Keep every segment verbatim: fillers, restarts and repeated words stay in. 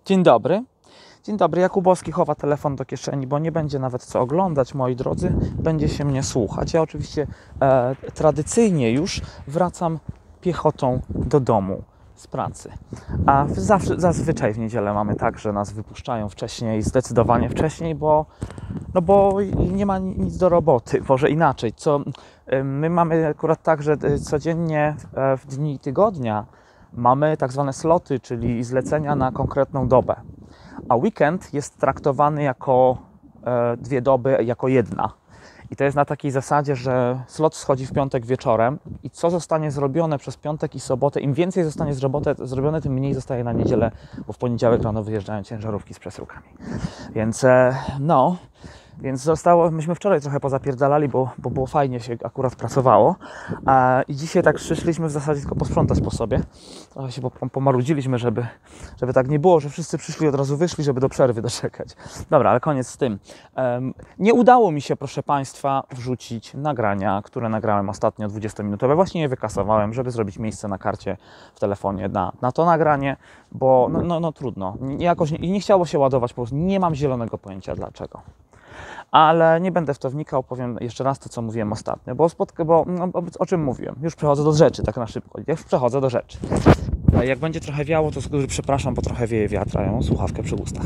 Dzień dobry. Dzień dobry. Jakubowski chowa telefon do kieszeni, bo nie będzie nawet co oglądać, moi drodzy. Będzie się mnie słuchać. Ja oczywiście e, tradycyjnie już wracam piechotą do domu z pracy. A zawsze, zazwyczaj w niedzielę mamy tak, że nas wypuszczają wcześniej, zdecydowanie wcześniej, bo, no bo nie ma nic do roboty. Może inaczej. Co, my mamy akurat tak, że codziennie w dni tygodnia mamy tak zwane sloty, czyli zlecenia na konkretną dobę. A weekend jest traktowany jako e, dwie doby, jako jedna. I to jest na takiej zasadzie, że slot schodzi w piątek wieczorem i co zostanie zrobione przez piątek i sobotę, im więcej zostanie zrobione, zrobione tym mniej zostaje na niedzielę, bo w poniedziałek rano wyjeżdżają ciężarówki z przesyłkami. Więc e, no... Więc zostało, myśmy wczoraj trochę pozapierdalali, bo, bo było fajnie się akurat pracowało. A, I dzisiaj tak przyszliśmy w zasadzie tylko posprzątać po sobie. Trochę się pomarudziliśmy, żeby, żeby tak nie było, że wszyscy przyszli od razu wyszli, żeby do przerwy doczekać. Dobra, ale koniec z tym. Um, nie udało mi się, proszę Państwa, wrzucić nagrania, które nagrałem ostatnio dwudziestominutowe. Właśnie je wykasowałem, żeby zrobić miejsce na karcie w telefonie na, na to nagranie, bo no, no, no trudno. Jakoś nie, nie chciało się ładować, po prostu nie mam zielonego pojęcia dlaczego. Ale nie będę w to wnikał, powiem jeszcze raz to, co mówiłem ostatnio, bo, spotk- bo no, o czym mówiłem? Już przechodzę do rzeczy, tak na szybko. Już przechodzę do rzeczy. Jak będzie trochę wiało, to przepraszam, bo trochę wieje wiatr, a ja mam słuchawkę przy ustach.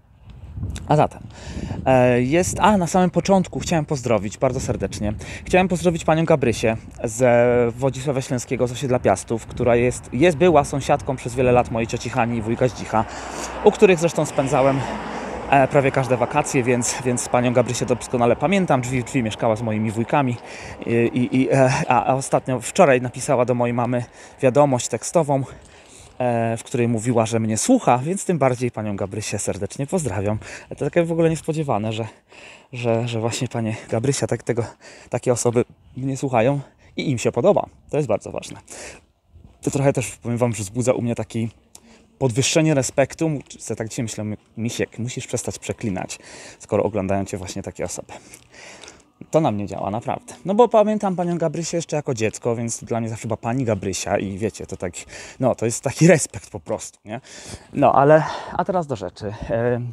A zatem, jest, a na samym początku chciałem pozdrowić bardzo serdecznie. Chciałem pozdrowić panią Gabrysię z Wodzisławia Ślęskiego, z osiedla Piastów, która jest, jest, była sąsiadką przez wiele lat mojej cioci Hani i wujka Zdzicha, u których zresztą spędzałem prawie każde wakacje, więc, więc panią Gabrysię doskonale pamiętam. Drzwi w drzwi mieszkała z moimi wujkami i, i, i, a, a ostatnio wczoraj napisała do mojej mamy wiadomość tekstową, w której mówiła, że mnie słucha, więc tym bardziej panią Gabrysię serdecznie pozdrawiam. To takie w ogóle niespodziewane, że, że, że właśnie panie Gabrysia tak, tego, takie osoby mnie słuchają i im się podoba. To jest bardzo ważne. To trochę też, powiem wam, że wzbudza u mnie taki podwyższenie respektu. Tak dzisiaj myślę, Misiek, musisz przestać przeklinać, skoro oglądają cię właśnie takie osoby. To na mnie działa, naprawdę. No bo pamiętam panią Gabrysię jeszcze jako dziecko, więc dla mnie zawsze była pani Gabrysia i wiecie, to tak, no to jest taki respekt po prostu, nie? No, ale, a teraz do rzeczy. Ehm,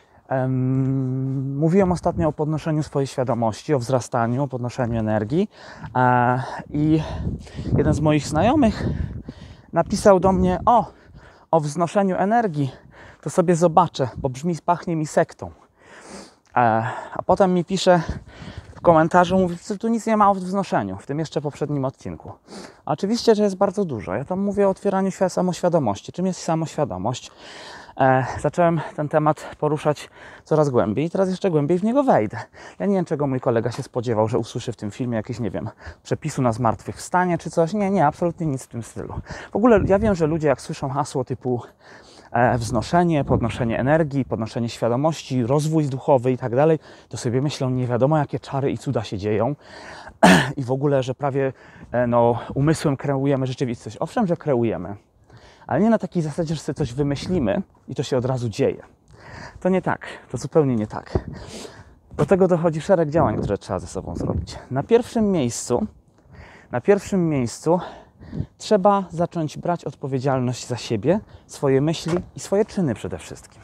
ehm, mówiłem ostatnio o podnoszeniu swojej świadomości, o wzrastaniu, o podnoszeniu energii e, i jeden z moich znajomych napisał do mnie, o, o wznoszeniu energii, to sobie zobaczę, bo brzmi, pachnie mi sektą. E, a potem mi pisze w komentarzu, mówi, że tu nic nie ma o wznoszeniu, w tym jeszcze poprzednim odcinku. A oczywiście, że jest bardzo dużo. Ja tam mówię o otwieraniu samoświadomości. Czym jest samoświadomość? E, zacząłem ten temat poruszać coraz głębiej i teraz jeszcze głębiej w niego wejdę. Ja nie wiem, czego mój kolega się spodziewał, że usłyszy w tym filmie jakieś, nie wiem, przepisu na zmartwychwstanie czy coś. Nie, nie, absolutnie nic w tym stylu. W ogóle ja wiem, że ludzie jak słyszą hasło typu e, wznoszenie, podnoszenie energii, podnoszenie świadomości, rozwój duchowy i tak dalej, to sobie myślą, nie wiadomo jakie czary i cuda się dzieją i w ogóle, że prawie e, no, umysłem kreujemy rzeczywistość. Owszem, że kreujemy. Ale nie na takiej zasadzie, że sobie coś wymyślimy i to się od razu dzieje. To nie tak, to zupełnie nie tak. Do tego dochodzi szereg działań, które trzeba ze sobą zrobić. Na pierwszym miejscu, na pierwszym miejscu trzeba zacząć brać odpowiedzialność za siebie, swoje myśli i swoje czyny przede wszystkim.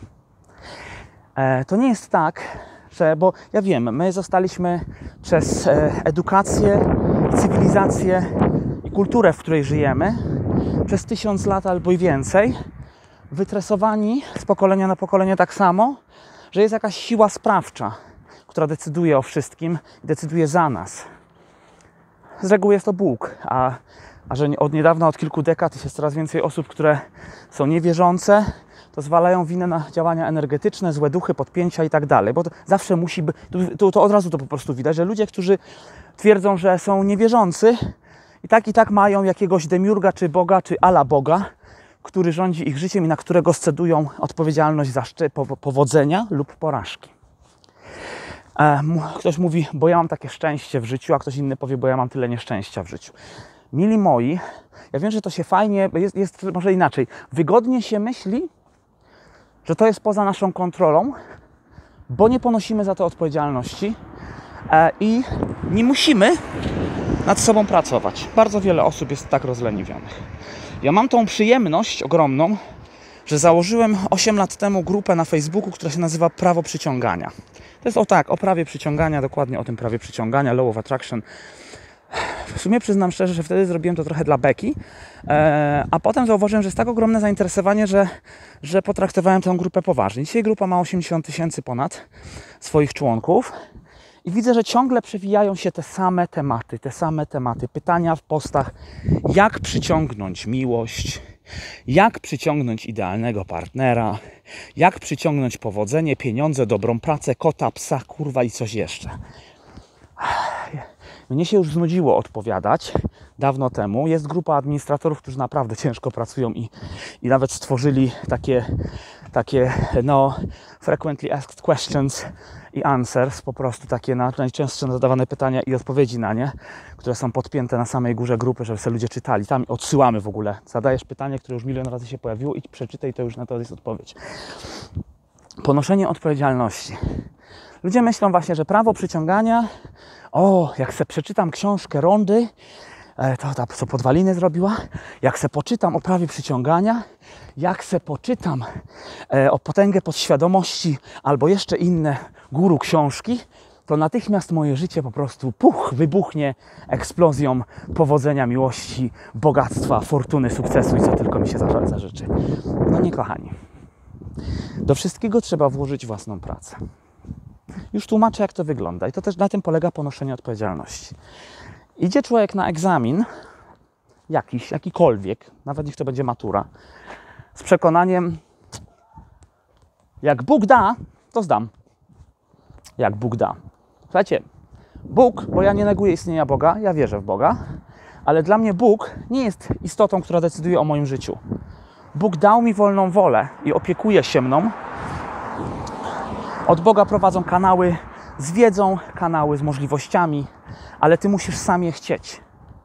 E, to nie jest tak, że, bo ja wiem, my zostaliśmy przez e, edukację, cywilizację i kulturę, w której żyjemy, przez tysiąc lat albo i więcej, wytresowani z pokolenia na pokolenie tak samo, że jest jakaś siła sprawcza, która decyduje o wszystkim i decyduje za nas. Z reguły jest to Bóg, a, a że od niedawna, od kilku dekad jest coraz więcej osób, które są niewierzące, to zwalają winę na działania energetyczne, złe duchy, podpięcia i tak dalej, bo to zawsze musi być, to, to od razu to po prostu widać, że ludzie, którzy twierdzą, że są niewierzący, i tak i tak mają jakiegoś demiurga, czy Boga, czy ala Boga, który rządzi ich życiem i na którego scedują odpowiedzialność za szczy- po- powodzenia lub porażki. E, ktoś mówi, bo ja mam takie szczęście w życiu, a ktoś inny powie, bo ja mam tyle nieszczęścia w życiu. Mili moi, ja wiem, że to się fajnie, jest, jest może inaczej, wygodnie się myśli, że to jest poza naszą kontrolą, bo nie ponosimy za to odpowiedzialności e, i nie musimy nad sobą pracować. Bardzo wiele osób jest tak rozleniwionych. Ja mam tą przyjemność ogromną, że założyłem osiem lat temu grupę na Facebooku, która się nazywa Prawo Przyciągania. To jest o tak, o prawie przyciągania, dokładnie o tym prawie przyciągania, Law of Attraction. W sumie przyznam szczerze, że wtedy zrobiłem to trochę dla beki, e, a potem zauważyłem, że jest tak ogromne zainteresowanie, że, że potraktowałem tę grupę poważnie. Dzisiaj grupa ma osiemdziesiąt tysięcy ponad swoich członków i widzę, że ciągle przewijają się te same tematy, te same tematy, pytania w postach, jak przyciągnąć miłość, jak przyciągnąć idealnego partnera, jak przyciągnąć powodzenie, pieniądze, dobrą pracę, kota, psa, kurwa i coś jeszcze. Mnie się już znudziło odpowiadać dawno temu. Jest grupa administratorów, którzy naprawdę ciężko pracują i, i nawet stworzyli takie, takie no, frequently asked questions i answers, po prostu takie na, najczęstsze zadawane pytania i odpowiedzi na nie, które są podpięte na samej górze grupy, żeby sobie ludzie czytali. Tam odsyłamy w ogóle. Zadajesz pytanie, które już milion razy się pojawiło i przeczytaj, to już na to jest odpowiedź. Ponoszenie odpowiedzialności. Ludzie myślą właśnie, że prawo przyciągania, o, jak se przeczytam książkę Rondy, to ta, co Podwaliny zrobiła, jak se poczytam o prawie przyciągania, jak se poczytam e, o potęgę podświadomości albo jeszcze inne guru książki, to natychmiast moje życie po prostu puch, wybuchnie eksplozją powodzenia, miłości, bogactwa, fortuny, sukcesu i co tylko mi się zażyczy. No nie, kochani. Do wszystkiego trzeba włożyć własną pracę. Już tłumaczę, jak to wygląda i to też na tym polega ponoszenie odpowiedzialności. Idzie człowiek na egzamin, jakiś, jakikolwiek, nawet niech to będzie matura, z przekonaniem, jak Bóg da, to zdam. Jak Bóg da. Słuchajcie, Bóg, bo ja nie neguję istnienia Boga, ja wierzę w Boga, ale dla mnie Bóg nie jest istotą, która decyduje o moim życiu. Bóg dał mi wolną wolę i opiekuje się mną. Od Boga prowadzą kanały z wiedzą, kanały z możliwościami, ale Ty musisz sam je chcieć.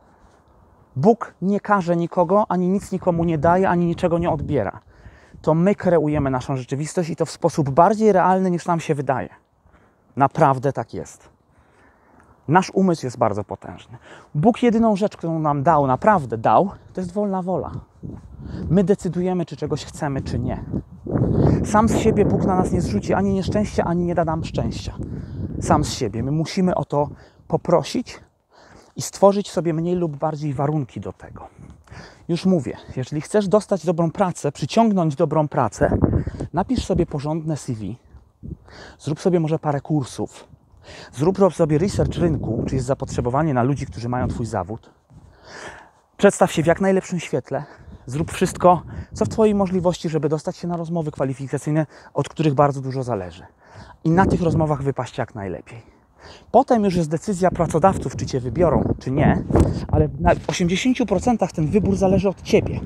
Bóg nie każe nikogo, ani nic nikomu nie daje, ani niczego nie odbiera. To my kreujemy naszą rzeczywistość i to w sposób bardziej realny, niż nam się wydaje. Naprawdę tak jest. Nasz umysł jest bardzo potężny. Bóg jedyną rzecz, którą nam dał, naprawdę dał, to jest wolna wola. My decydujemy, czy czegoś chcemy, czy nie. Sam z siebie Bóg na nas nie zrzuci ani nieszczęścia, ani nie da nam szczęścia. Sam z siebie. My musimy o to poprosić i stworzyć sobie mniej lub bardziej warunki do tego. Już mówię, jeżeli chcesz dostać dobrą pracę, przyciągnąć dobrą pracę, napisz sobie porządne C V, zrób sobie może parę kursów, zrób sobie research rynku, czy jest zapotrzebowanie na ludzi, którzy mają Twój zawód, przedstaw się w jak najlepszym świetle, zrób wszystko, co w Twojej możliwości, żeby dostać się na rozmowy kwalifikacyjne, od których bardzo dużo zależy. I na tych rozmowach wypaść jak najlepiej. Potem już jest decyzja pracodawców, czy Cię wybiorą, czy nie, ale na osiemdziesięciu procentach ten wybór zależy od Ciebie.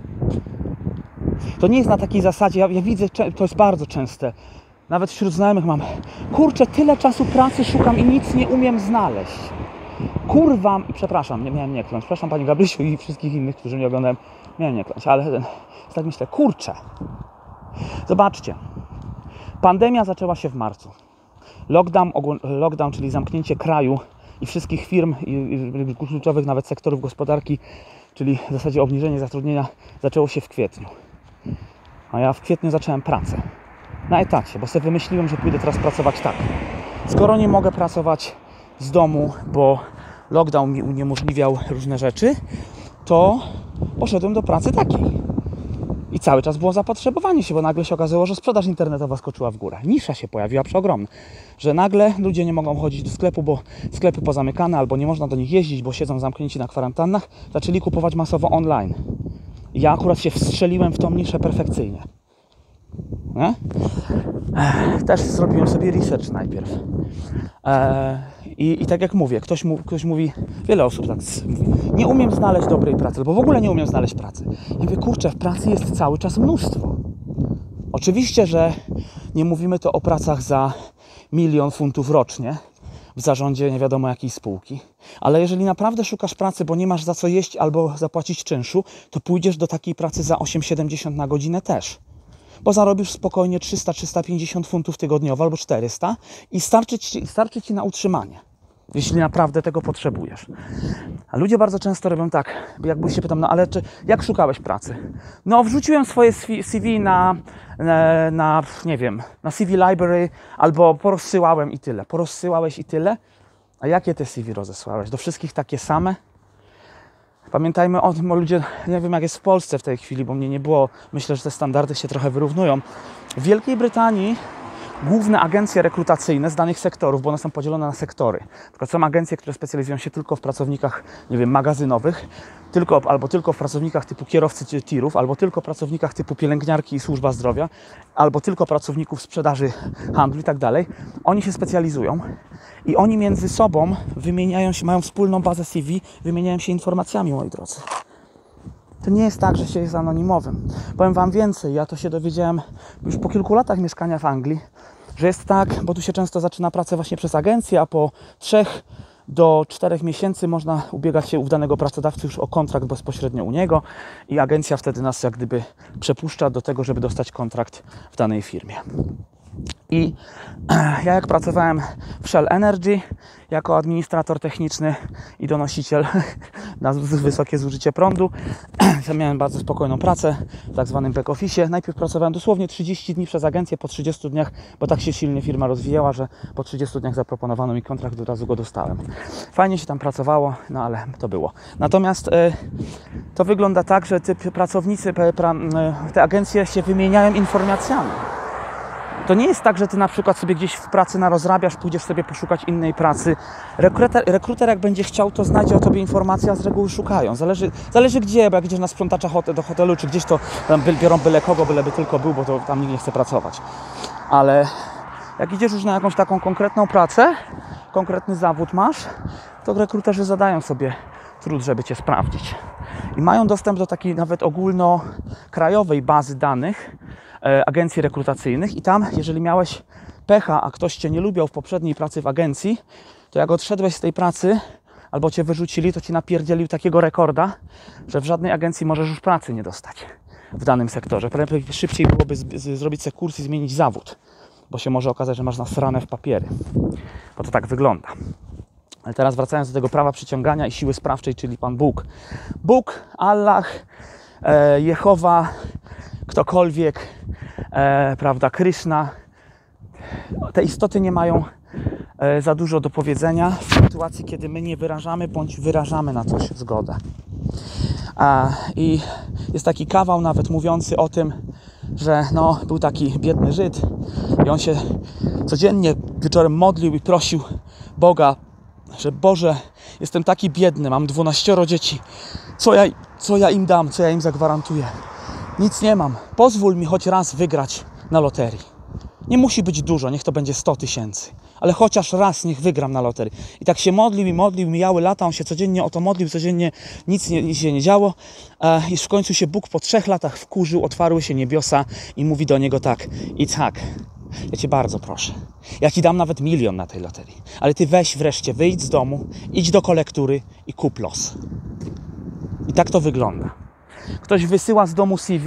To nie jest na takiej zasadzie, ja, ja widzę, to jest bardzo częste, nawet wśród znajomych mam, kurczę, tyle czasu pracy szukam i nic nie umiem znaleźć. Kurwa, przepraszam, nie miałem nie kląć, przepraszam Pani Gabrysiu i wszystkich innych, którzy mnie oglądają, miałem nie kląć, ale tak myślę, kurczę. Zobaczcie, pandemia zaczęła się w marcu. Lockdown, lockdown, czyli zamknięcie kraju i wszystkich firm i, i kluczowych nawet sektorów gospodarki, czyli w zasadzie obniżenie zatrudnienia, zaczęło się w kwietniu. A ja w kwietniu zacząłem pracę na etacie, bo sobie wymyśliłem, że pójdę teraz pracować tak. Skoro nie mogę pracować z domu, bo lockdown mi uniemożliwiał różne rzeczy, to poszedłem do pracy takiej. I cały czas było zapotrzebowanie się, bo nagle się okazało, że sprzedaż internetowa skoczyła w górę. Nisza się pojawiła przeogromna. Że nagle ludzie nie mogą chodzić do sklepu, bo sklepy pozamykane, albo nie można do nich jeździć, bo siedzą zamknięci na kwarantannach. Zaczęli kupować masowo online. I ja akurat się wstrzeliłem w tą niszę perfekcyjnie. Nie? Też zrobiłem sobie research najpierw. Eee, i, I tak jak mówię, ktoś, mu, ktoś mówi, wiele osób tak mówi, nie umiem znaleźć dobrej pracy, albo w ogóle nie umiem znaleźć pracy. Ja mówię, kurczę, w pracy jest cały czas mnóstwo. Oczywiście, że nie mówimy to o pracach za milion funtów rocznie w zarządzie nie wiadomo jakiej spółki, ale jeżeli naprawdę szukasz pracy, bo nie masz za co jeść albo zapłacić czynszu, to pójdziesz do takiej pracy za osiem siedemdziesiąt na godzinę też. Bo zarobisz spokojnie trzysta do trzystu pięćdziesięciu funtów tygodniowo albo czterysta i starczy ci, starczy ci na utrzymanie. jeśli naprawdę tego potrzebujesz. A ludzie bardzo często robią tak, jakby się pytam, no ale czy, jak szukałeś pracy? No wrzuciłem swoje C V na, na, na, nie wiem, na C V Library albo porozsyłałem i tyle. Porozsyłałeś i tyle? A jakie te C V rozesłałeś? Do wszystkich takie same? Pamiętajmy o tym, o ludzie, nie wiem jak jest w Polsce w tej chwili, bo mnie nie było, myślę, że te standardy się trochę wyrównują. W Wielkiej Brytanii główne agencje rekrutacyjne z danych sektorów, bo one są podzielone na sektory. Na przykład są agencje, które specjalizują się tylko w pracownikach, nie wiem, magazynowych, tylko, albo tylko w pracownikach typu kierowcy tirów, albo tylko w pracownikach typu pielęgniarki i służba zdrowia, albo tylko pracowników sprzedaży, handlu i tak dalej. Oni się specjalizują i oni między sobą wymieniają się, mają wspólną bazę C V, wymieniają się informacjami, moi drodzy. To nie jest tak, że się jest anonimowym. Powiem Wam więcej, ja to się dowiedziałem już po kilku latach mieszkania w Anglii, że jest tak, bo tu się często zaczyna pracę właśnie przez agencję, a po trzech do czterech miesięcy można ubiegać się u danego pracodawcy już o kontrakt bezpośrednio u niego i agencja wtedy nas jak gdyby przepuszcza do tego, żeby dostać kontrakt w danej firmie. I ja jak pracowałem w Shell Energy jako administrator techniczny i donosiciel na wysokie zużycie prądu, ja miałem bardzo spokojną pracę w tak zwanym back office. Najpierw pracowałem dosłownie trzydzieści dni przez agencję, po trzydziestu dniach, bo tak się silnie firma rozwijała, że po trzydziestu dniach zaproponowano mi kontrakt, od razu go dostałem. Fajnie się tam pracowało, no ale to było. Natomiast y, to wygląda tak, że ty, pracownicy, pra, y, te agencje się wymieniają informacjami. To nie jest tak, że ty na przykład sobie gdzieś w pracy narozrabiasz, pójdziesz sobie poszukać innej pracy. Rekruter, rekruter jak będzie chciał, to znajdzie o tobie informacje, a z reguły szukają. Zależy, zależy gdzie, bo jak idziesz na sprzątacza hotel, do hotelu, czy gdzieś, to tam biorą byle kogo, byleby tylko był, bo to tam nikt nie chce pracować. Ale jak idziesz już na jakąś taką konkretną pracę, konkretny zawód masz, to rekruterzy zadają sobie trud, żeby cię sprawdzić. I mają dostęp do takiej nawet ogólnokrajowej bazy danych e, agencji rekrutacyjnych i tam, jeżeli miałeś pecha, a ktoś cię nie lubiał w poprzedniej pracy w agencji, to jak odszedłeś z tej pracy albo cię wyrzucili, to ci napierdzielił takiego rekorda, że w żadnej agencji możesz już pracy nie dostać w danym sektorze. Szybciej byłoby z, z, zrobić sobie kurs i zmienić zawód, bo się może okazać, że masz nasrane w papiery. Bo to tak wygląda. Ale teraz wracając do tego prawa przyciągania i siły sprawczej, czyli Pan Bóg. Bóg, Allah, e, Jehowa, ktokolwiek, e, prawda, Kryszna. Te istoty nie mają e, za dużo do powiedzenia w sytuacji, kiedy my nie wyrażamy bądź wyrażamy na coś zgodę. A, I jest taki kawał nawet mówiący o tym, że no, był taki biedny Żyd i on się codziennie wieczorem modlił i prosił Boga, że Boże, jestem taki biedny, mam dwunaścioro dzieci, co ja, co ja im dam, co ja im zagwarantuję? Nic nie mam, pozwól mi choć raz wygrać na loterii. Nie musi być dużo, niech to będzie sto tysięcy, ale chociaż raz niech wygram na loterii. I tak się modlił i modlił, mijały lata, on się codziennie o to modlił, codziennie nic, nie, nic się nie działo. E, I w końcu się Bóg po trzech latach wkurzył, otwarły się niebiosa i mówi do niego tak: Itzhak, ja Cię bardzo proszę, ja Ci dam nawet milion na tej loterii, ale Ty weź wreszcie, wyjdź z domu, idź do kolektury i kup los. I tak to wygląda. Ktoś wysyła z domu C V,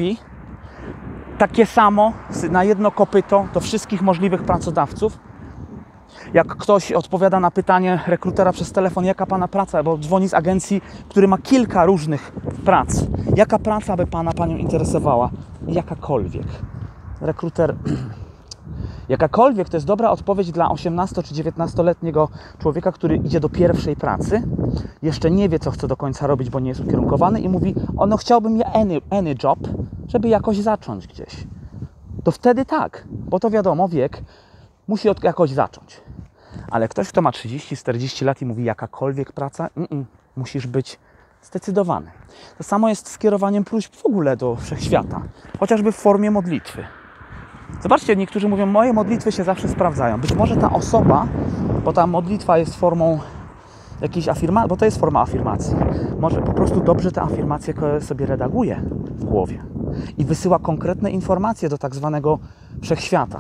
takie samo, na jedno kopyto do wszystkich możliwych pracodawców. Jak ktoś odpowiada na pytanie rekrutera przez telefon, jaka Pana praca, bo dzwoni z agencji, który ma kilka różnych prac. Jaka praca by Pana, Panią interesowała? Jakakolwiek. Rekruter... Jakakolwiek to jest dobra odpowiedź dla osiemnasto- czy dziewiętnastoletniego człowieka, który idzie do pierwszej pracy, jeszcze nie wie, co chce do końca robić, bo nie jest ukierunkowany i mówi: o, no chciałbym ja any, any job, żeby jakoś zacząć gdzieś. To wtedy tak, bo to wiadomo, wiek musi od jakoś zacząć. Ale ktoś, kto ma trzydzieści czterdzieści lat i mówi jakakolwiek praca, mm-mm, musisz być zdecydowany. To samo jest z kierowaniem próśb w ogóle do wszechświata, chociażby w formie modlitwy. Zobaczcie, niektórzy mówią, moje modlitwy się zawsze sprawdzają. Być może ta osoba, bo ta modlitwa jest formą jakiejś afirmacji, bo to jest forma afirmacji, może po prostu dobrze te afirmacje sobie redaguje w głowie i wysyła konkretne informacje do tak zwanego wszechświata.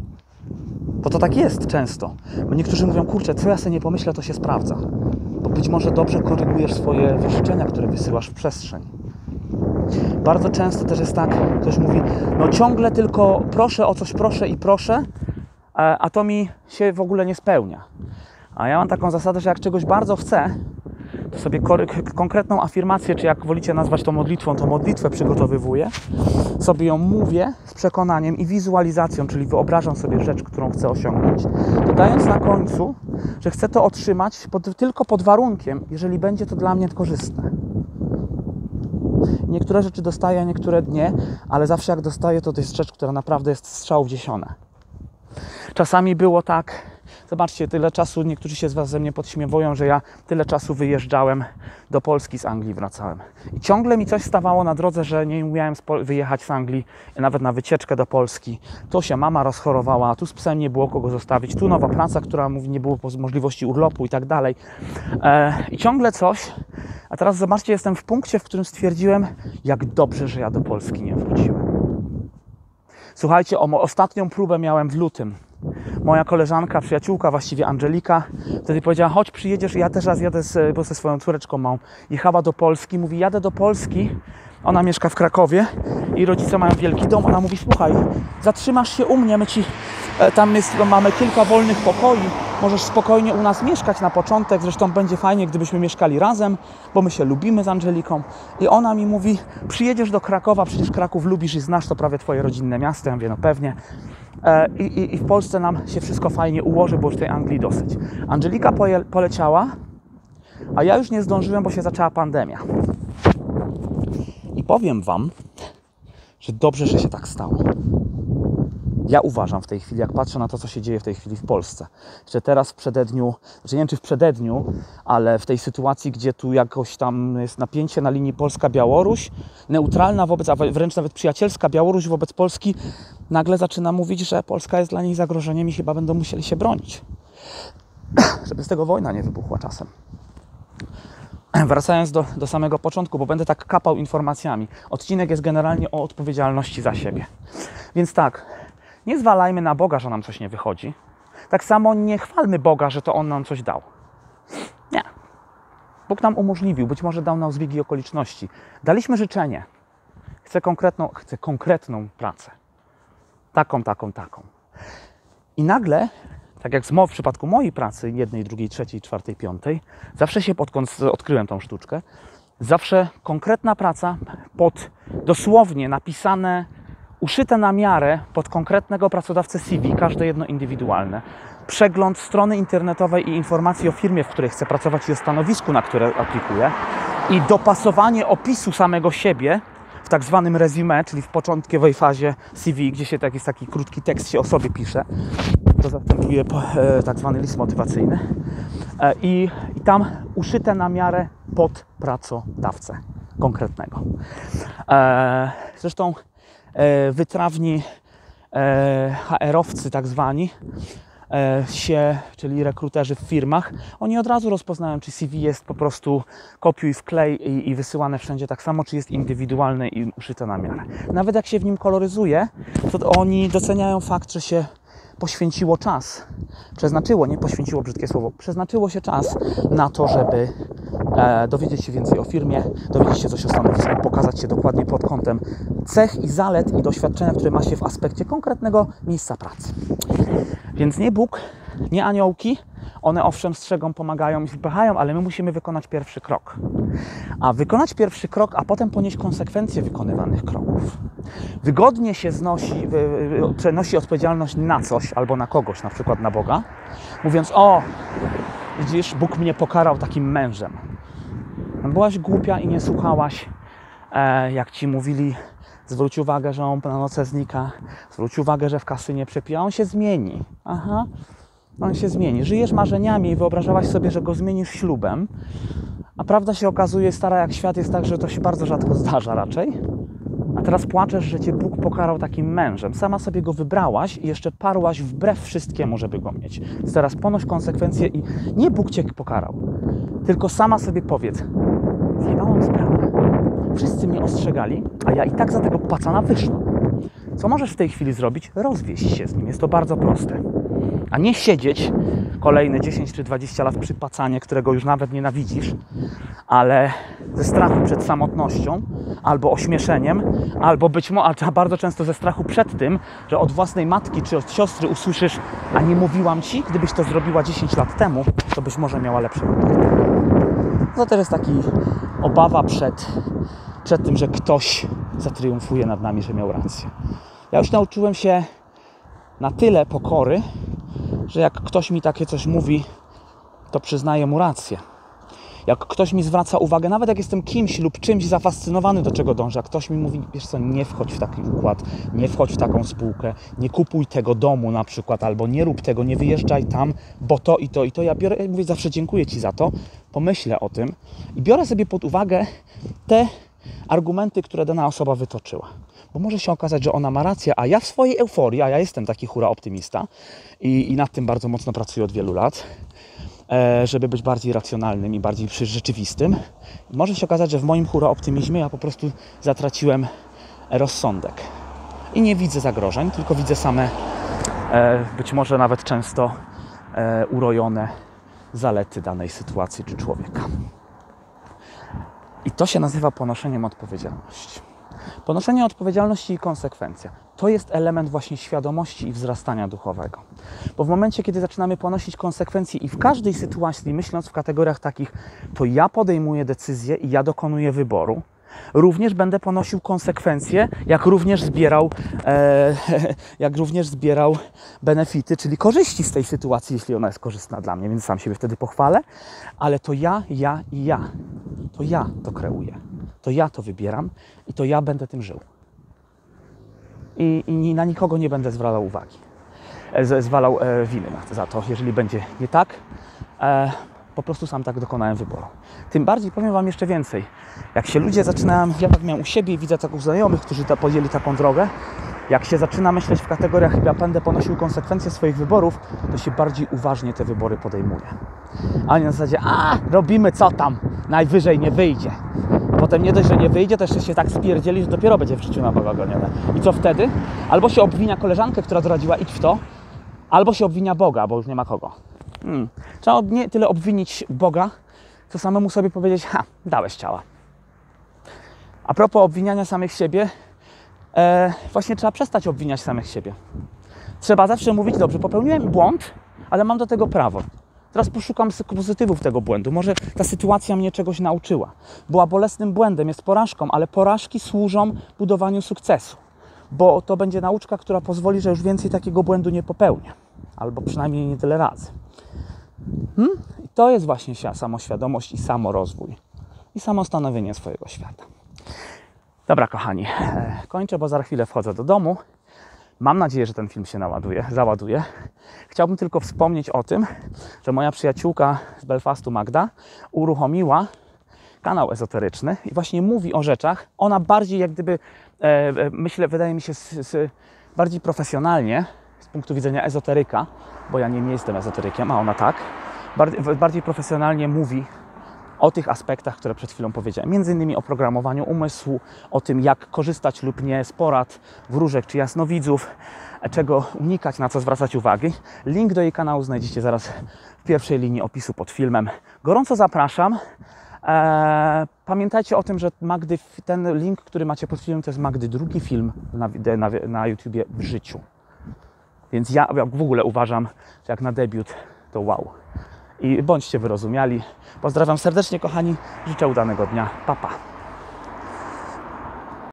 Bo to tak jest często. Bo niektórzy mówią, kurczę, co ja sobie nie pomyślę, to się sprawdza. Bo być może dobrze korygujesz swoje wyżyczenia, które wysyłasz w przestrzeń. Bardzo często też jest tak, ktoś mówi, no ciągle tylko proszę o coś, proszę i proszę, a to mi się w ogóle nie spełnia. A ja mam taką zasadę, że jak czegoś bardzo chcę, to sobie konkretną afirmację, czy jak wolicie nazwać to modlitwą, to modlitwę przygotowywuję, sobie ją mówię z przekonaniem i wizualizacją, czyli wyobrażam sobie rzecz, którą chcę osiągnąć, dodając na końcu, że chcę to otrzymać pod, tylko pod warunkiem, jeżeli będzie to dla mnie korzystne. Niektóre rzeczy dostaję, a niektóre nie, ale zawsze jak dostaję, to to jest rzecz, która naprawdę jest strzał w dziesiątkę. Czasami było tak, zobaczcie, tyle czasu, niektórzy się z Was ze mnie podśmiewują, że ja tyle czasu wyjeżdżałem do Polski, z Anglii wracałem. I ciągle mi coś stawało na drodze, że nie umiałem wyjechać z Anglii, nawet na wycieczkę do Polski. Tu się mama rozchorowała, tu z psem nie było kogo zostawić, tu nowa praca, która mówi, nie było możliwości urlopu i tak dalej. I ciągle coś. A teraz zobaczcie, jestem w punkcie, w którym stwierdziłem, jak dobrze, że ja do Polski nie wróciłem. Słuchajcie, o, ostatnią próbę miałem w lutym. Moja koleżanka, przyjaciółka, właściwie Angelika, wtedy powiedziała, chodź przyjedziesz, ja też raz jadę, z, bo ze swoją córeczką małą, jechała do Polski, mówi, jadę do Polski, ona mieszka w Krakowie i rodzice mają wielki dom, ona mówi, słuchaj, zatrzymasz się u mnie, my ci, tam jest, mamy kilka wolnych pokoi, możesz spokojnie u nas mieszkać na początek, zresztą będzie fajnie, gdybyśmy mieszkali razem, bo my się lubimy z Angeliką. I ona mi mówi, przyjedziesz do Krakowa, przecież Kraków lubisz i znasz, to prawie twoje rodzinne miasto. Ja mówię, no pewnie. I, i, I w Polsce nam się wszystko fajnie ułoży, bo już tej Anglii dosyć. Angelika poje, poleciała, a ja już nie zdążyłem, bo się zaczęła pandemia. I powiem Wam, że dobrze, że się tak stało. Ja uważam w tej chwili, jak patrzę na to, co się dzieje w tej chwili w Polsce, że teraz w przededniu, znaczy nie wiem czy w przededniu, ale w tej sytuacji, gdzie tu jakoś tam jest napięcie na linii Polska-Białoruś, neutralna wobec, a wręcz nawet przyjacielska Białoruś wobec Polski, nagle zaczyna mówić, że Polska jest dla niej zagrożeniem i chyba będą musieli się bronić. Żeby z tego wojna nie wybuchła czasem. Wracając do, do samego początku, bo będę tak kapał informacjami. Odcinek jest generalnie o odpowiedzialności za siebie. Więc tak, nie zwalajmy na Boga, że nam coś nie wychodzi. Tak samo nie chwalmy Boga, że to On nam coś dał. Nie. Bóg nam umożliwił, być może dał nam zbiegi okoliczności. Daliśmy życzenie. Chcę konkretną, chcę konkretną pracę. Taką, taką, taką. I nagle, tak jak w przypadku mojej pracy, jednej, drugiej, trzeciej, czwartej, piątej, zawsze się, odkąd odkryłem tą sztuczkę, zawsze konkretna praca pod dosłownie napisane, uszyte na miarę pod konkretnego pracodawcę C V, każde jedno indywidualne. Przegląd strony internetowej i informacji o firmie, w której chcę pracować i o stanowisku, na które aplikuję. I dopasowanie opisu samego siebie w tak zwanym resume, czyli w początkowej fazie C V, gdzie się tak jest taki krótki tekst się o sobie pisze. To zastępuje e, tak zwany list motywacyjny. E, i, I tam uszyte na miarę pod pracodawcę konkretnego. E, zresztą e, wytrawni e, H R-owcy tak zwani, się, czyli rekruterzy w firmach, oni od razu rozpoznają, czy C V jest po prostu kopiuj, wklej i, i wysyłane wszędzie tak samo, czy jest indywidualne i uszyte na miarę. Nawet jak się w nim koloryzuje, to oni doceniają fakt, że się poświęciło czas, przeznaczyło, nie poświęciło, brzydkie słowo, przeznaczyło się czas na to, żeby e, dowiedzieć się więcej o firmie, dowiedzieć się coś o stanowisku, pokazać się dokładnie pod kątem cech i zalet i doświadczenia, które ma się w aspekcie konkretnego miejsca pracy. Więc nie Bóg, nie aniołki, one owszem strzegą, pomagają i wypychają, ale my musimy wykonać pierwszy krok. A wykonać pierwszy krok, a potem ponieść konsekwencje wykonywanych kroków. Wygodnie się znosi, przenosi odpowiedzialność na coś albo na kogoś, na przykład na Boga, mówiąc, o, widzisz, Bóg mnie pokarał takim mężem. Byłaś głupia i nie słuchałaś, e, jak ci mówili, zwróć uwagę, że on na noce znika, zwróć uwagę, że w kasynie przepija, on się zmieni. Aha, on się zmieni. Żyjesz marzeniami i wyobrażałaś sobie, że go zmienisz ślubem, a prawda się okazuje, stara jak świat jest tak, że to się bardzo rzadko zdarza raczej. A teraz płaczesz, że cię Bóg pokarał takim mężem. Sama sobie go wybrałaś i jeszcze parłaś wbrew wszystkiemu, żeby go mieć. Więc teraz ponoś konsekwencje i nie Bóg cię pokarał, tylko sama sobie powiedz, zjebałam sprawę. Wszyscy mnie ostrzegali, a ja i tak za tego pacana wyszłam. Co możesz w tej chwili zrobić? Rozwieść się z nim. Jest to bardzo proste. a nie siedzieć kolejne dziesięć czy dwadzieścia lat przy pacanie, którego już nawet nienawidzisz, ale ze strachu przed samotnością, albo ośmieszeniem, albo być może, a bardzo często ze strachu przed tym, że od własnej matki czy od siostry usłyszysz, a nie mówiłam ci, gdybyś to zrobiła dziesięć lat temu, to byś może miała lepsze wybory. To też jest taki obawa przed, przed tym, że ktoś zatriumfuje nad nami, że miał rację. Ja już nauczyłem się na tyle pokory, że jak ktoś mi takie coś mówi, to przyznaję mu rację. Jak ktoś mi zwraca uwagę, nawet jak jestem kimś lub czymś zafascynowany, do czego dążę, jak ktoś mi mówi, wiesz co, nie wchodź w taki układ, nie wchodź w taką spółkę, nie kupuj tego domu na przykład, albo nie rób tego, nie wyjeżdżaj tam, bo to i to i to. Ja biorę, ja mówię zawsze dziękuję Ci za to, pomyślę o tym i biorę sobie pod uwagę te argumenty, które dana osoba wytoczyła. Bo może się okazać, że ona ma rację, a ja w swojej euforii, a ja jestem taki hura optymista i, i nad tym bardzo mocno pracuję od wielu lat, e, żeby być bardziej racjonalnym i bardziej rzeczywistym. Może się okazać, że w moim hura optymizmie ja po prostu zatraciłem rozsądek. I nie widzę zagrożeń, tylko widzę same, e, być może nawet często e, urojone zalety danej sytuacji czy człowieka. I to się nazywa ponoszeniem odpowiedzialności. Ponoszenie odpowiedzialności i konsekwencja to jest element właśnie świadomości i wzrastania duchowego. Bo w momencie, kiedy zaczynamy ponosić konsekwencje i w każdej sytuacji, myśląc w kategoriach takich, to ja podejmuję decyzję i ja dokonuję wyboru, również będę ponosił konsekwencje, jak również zbierał, e, jak również zbierał benefity, czyli korzyści z tej sytuacji, jeśli ona jest korzystna dla mnie, więc sam siebie wtedy pochwalę, ale to ja, ja i ja. To ja to kreuję. To ja to wybieram i to ja będę tym żył. I, i na nikogo nie będę zwracał uwagi, e, zwalał e, winy za to, jeżeli będzie nie tak. E, po prostu sam tak dokonałem wyboru. Tym bardziej powiem Wam jeszcze więcej. Jak się ludzie zaczynają, ja tak miałem u siebie i widzę takich znajomych, którzy ta, podjęli taką drogę, jak się zaczyna myśleć w kategoriach, ja będę ponosił konsekwencje swoich wyborów, to się bardziej uważnie te wybory podejmuje. A nie na zasadzie, a robimy co tam, najwyżej nie wyjdzie. Potem nie dość, że nie wyjdzie, to jeszcze się tak spierdzieli, że dopiero będzie w życiu na Boga gonione. I co wtedy? Albo się obwinia koleżankę, która doradziła idź w to, albo się obwinia Boga, bo już nie ma kogo. Hmm. Trzeba nie tyle obwinić Boga, co samemu sobie powiedzieć, ha, dałeś ciała. A propos obwiniania samych siebie, e, właśnie trzeba przestać obwiniać samych siebie. Trzeba zawsze mówić, dobrze, popełniłem błąd, ale mam do tego prawo. Teraz poszukam pozytywów tego błędu. Może ta sytuacja mnie czegoś nauczyła. Była bolesnym błędem, jest porażką, ale porażki służą budowaniu sukcesu. Bo to będzie nauczka, która pozwoli, że już więcej takiego błędu nie popełnię. Albo przynajmniej nie tyle razy. Hmm? I to jest właśnie samoświadomość i samorozwój. I samostanowienie swojego świata. Dobra, kochani, kończę, bo za chwilę wchodzę do domu. Mam nadzieję, że ten film się naładuje, załaduje. Chciałbym tylko wspomnieć o tym, że moja przyjaciółka z Belfastu, Magda, uruchomiła kanał ezoteryczny i właśnie mówi o rzeczach. Ona bardziej jak gdyby, e, myślę, wydaje mi się, z, z, bardziej profesjonalnie z punktu widzenia ezoteryka, bo ja nie, nie jestem ezoterykiem, a ona tak, bardziej, bardziej profesjonalnie mówi o tych aspektach, które przed chwilą powiedziałem. Między innymi o programowaniu umysłu, o tym, jak korzystać lub nie z porad, wróżek czy jasnowidzów, czego unikać, na co zwracać uwagę. Link do jej kanału znajdziecie zaraz w pierwszej linii opisu pod filmem. Gorąco zapraszam. Eee, pamiętajcie o tym, że Magdy, ten link, który macie pod filmem, to jest Magdy drugi film na, na, na YouTubie w życiu. Więc ja w ogóle uważam, że jak na debiut, to wow. I bądźcie wyrozumiali. Pozdrawiam serdecznie, kochani. Życzę udanego dnia. Pa, pa.